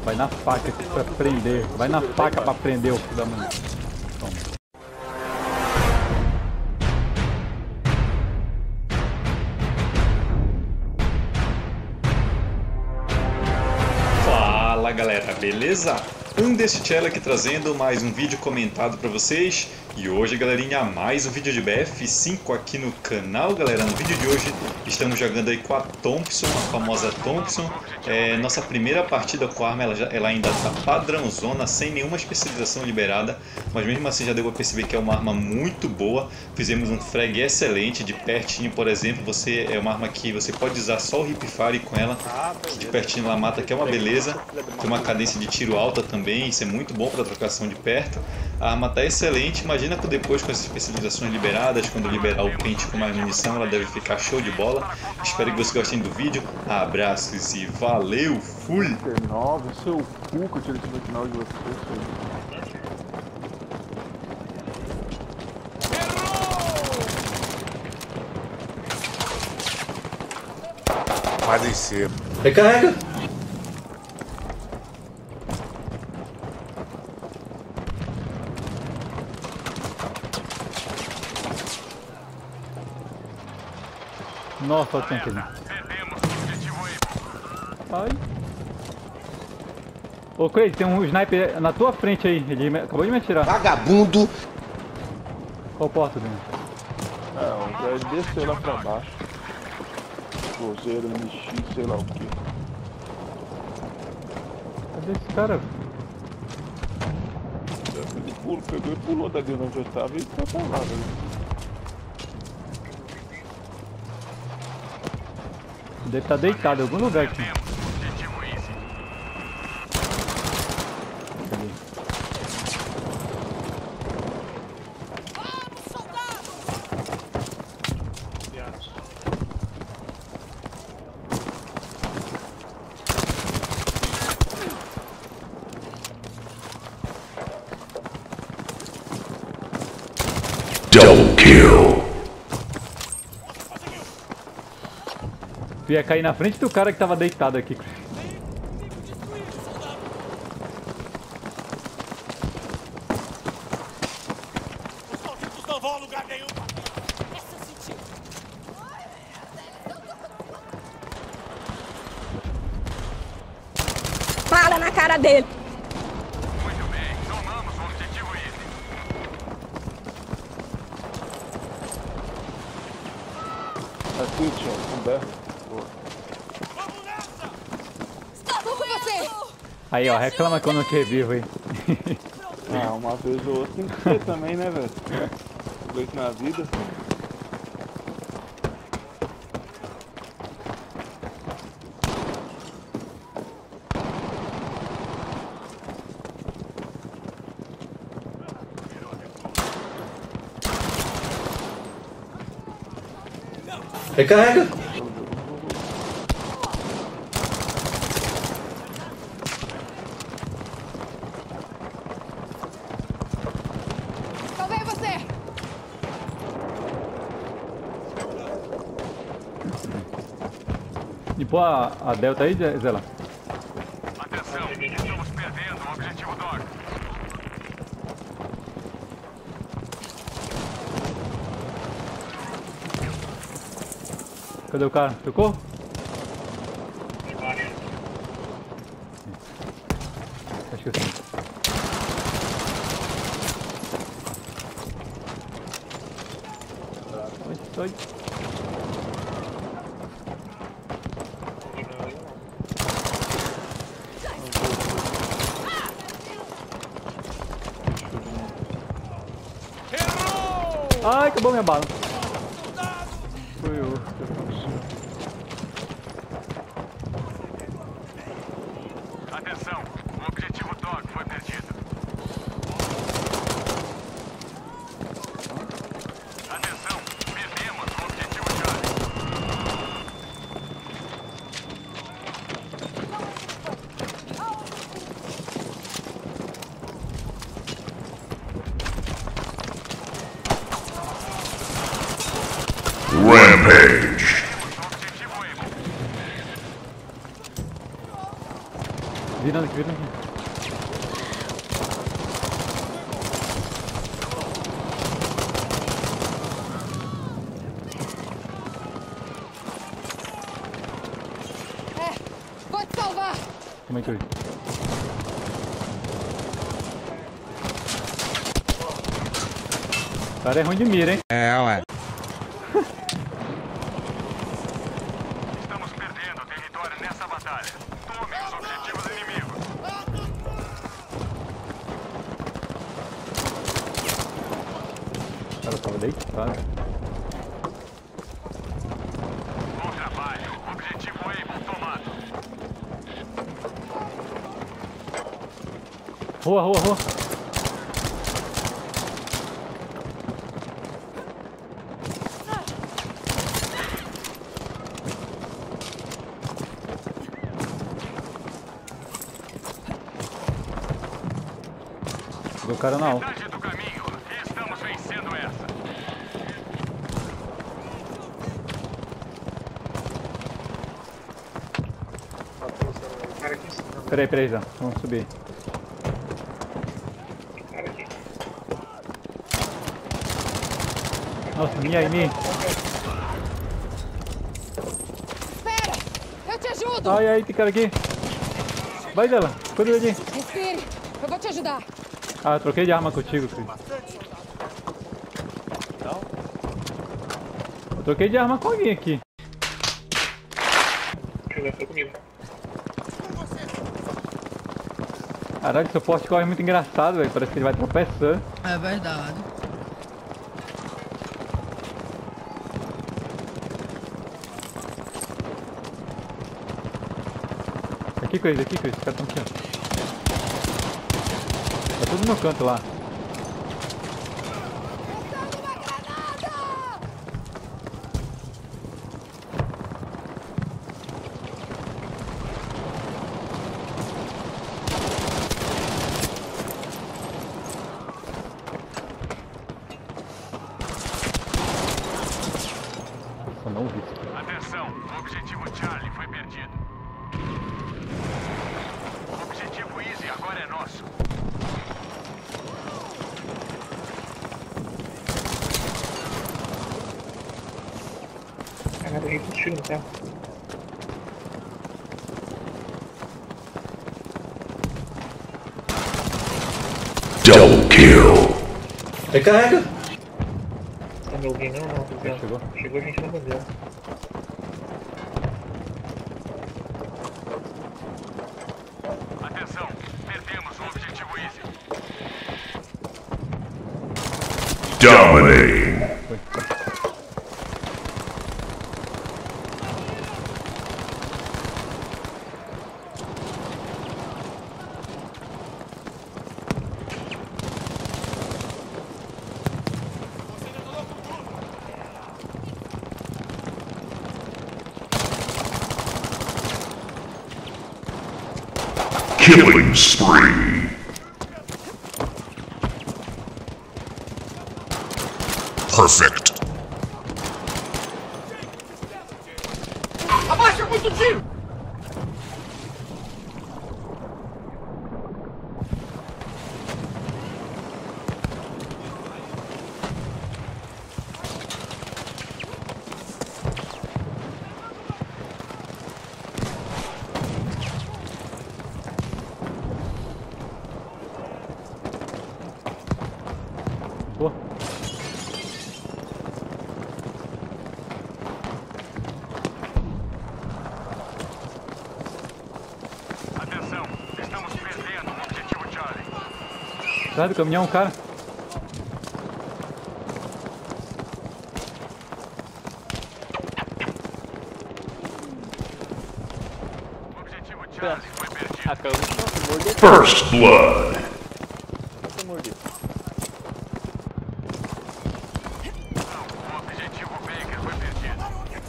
Vai na faca aqui pra prender. Vai na faca pra prender o filho da mãe. Toma. Fala galera, beleza? Undercell aqui trazendo mais um vídeo comentado pra vocês. E hoje, galerinha, mais um vídeo de BF5 aqui no canal, galera. No vídeo de hoje estamos jogando aí com a Thompson, a famosa Thompson. Nossa primeira partida com a arma, ela ainda está padrãozona, sem nenhuma especialização liberada. Mas mesmo assim já deu para perceber que é uma arma muito boa. Fizemos um frag excelente, de pertinho, por exemplo. É uma arma que você pode usar só o hipfire com ela, que de pertinho ela mata, que é uma beleza. Tem uma cadência de tiro alta também, isso é muito bom para trocação de perto. A arma está excelente, imagina que depois com as especializações liberadas, quando liberar o pente com mais munição, ela deve ficar show de bola. Espero que vocês gostem do vídeo, abraços e valeu, fui! 39, seu cu que eu tirei esse final de você, Vai descer. Recarrega! Nossa, olha o tanque ali. Ai. Ô, Craig, tem um sniper na tua frente aí. Ele acabou de me atirar. Vagabundo! Qual porta, Daniel? Ele desceu lá pra baixo. Cruzeiro, MX, sei lá o que. Cadê esse cara? Ele pegou e pulou da dentro onde eu estava e foi pra lá, velho. Deve estar deitado em algum lugar aqui. Double kill! Tu ia cair na frente do cara que tava deitado aqui. Os malditos não vão a lugar nenhum. Fala na cara dele. Muito bem, tomamos o objetivo easy. Aqui, tio, Humberto. Vamos nessa! Estou com você. Aí, ó, reclama que eu não te revivo aí. Uma vez ou outra tem que ser também, né, velho? Vez na vida. Recarrega! Salvei você. Limpou a Delta aí, Zela? Atenção, estamos perdendo o objetivo Dog. Cadê o cara? Tocou? Acho que sim. Sai. Ai, acabou minha bala. Foi eu. Atenção, o objetivo Dog foi perdido. Atenção, perdemos o objetivo Charlie. Rampage! virando aqui, virando aqui. Vou te salvar! Como é que eu... O cara é ruim de mira, hein? É, ué. Estamos perdendo território nessa batalha. Tomem os objetivos inimigos. O cara tava deitado. Bom trabalho. Objetivo Able tomado. Rua, rua, rua. O cara não. Metade do caminho. E estamos vencendo essa. Peraí, já. Vamos subir. Nossa, minha. Espera! Eu te ajudo! Ai, tem cara aqui. Vai dela, cuida dele. Respire! Eu vou te ajudar! Ah, troquei de arma contigo, Cris. Eu troquei de arma com alguém aqui. Caralho, seu porte corre muito engraçado, velho. Parece que ele vai tropeçando. É verdade. Aqui, Cris. Os caras estão aqui, ó. Tá tudo no canto lá. Nossa, não vi isso aqui. Atenção. O objetivo Charlie foi perdido. O objetivo Easy agora é nosso. Double kill. Recarrega. Tá me ouvindo? Não, Chegou? Chegou gente na bandeira. Atenção. Perdemos o objetivo Easy. Dominating. Killing spree. Perfect. Abaixa muito tiro! Pô. Atenção. Estamos perdendo o objetivo Charlie. Sai do caminhão, cara. O objetivo Charlie foi perdido. First blood. O objetivo Baker foi perdido.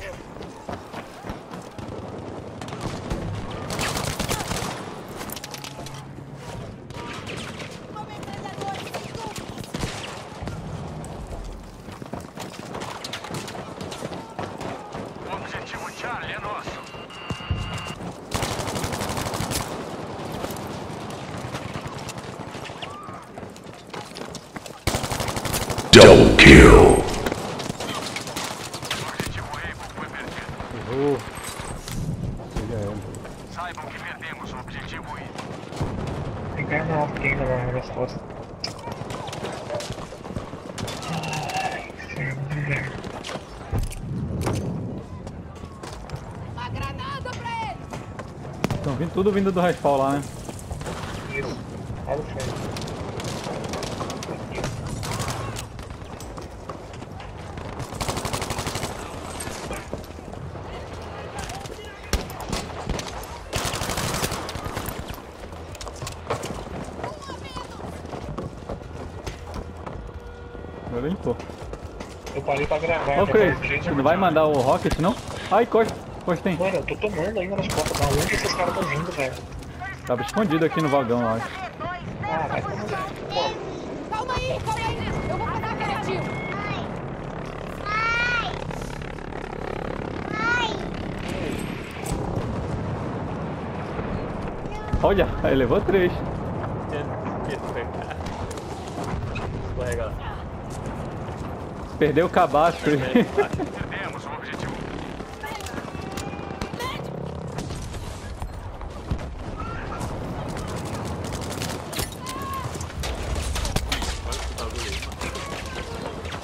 O objetivo Charlie é nosso. Double kill. Objetivo Able foi perdido. Errou. Pega ela. Saibam que perdemos o objetivo I. Tem cara alto aqui ainda nas costas. Ai, que servo de inverno. Uma granada pra ele! Estão vindo tudo vindo do respawn lá, né? Isso. Olha o ferro. Eu nem tô. Eu parei pra gravar. Ô, Chris, agora, gente, você não vai mandar o Rocket, não? Ai, Costa. Costa tem. Mano, eu tô tomando ainda nas costas. Da onde esses caras estão vindo, velho? Tava escondido aqui no vagão, eu acho. Ah, vai tomar. Calma aí, calma aí! Eu vou parar aquele ativo! Olha, aí levou 3. Escorrega lá. Perdeu o cabaço. Perdemos o objetivo. Olha esse bagulho aí, mano.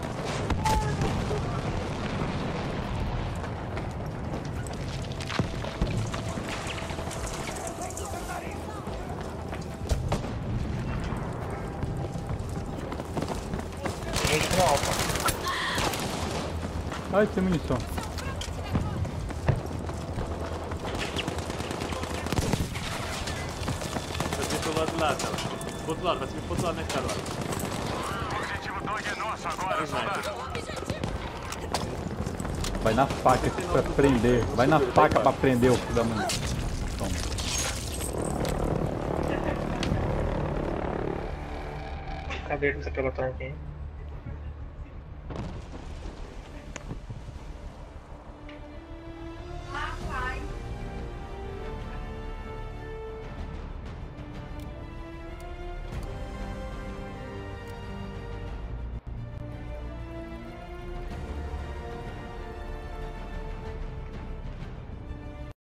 Gente no alfa. Ai, tem munição. Vai vir pelo lado de lá, cara. Pro outro lado, vai seguir pro outro lado, né, cara? O objetivo Dog é nosso agora, soldado. Vai na faca aqui pra prender. Vai na faca pra prender o filho da mãe. Toma. Cadê esse pelotão aqui?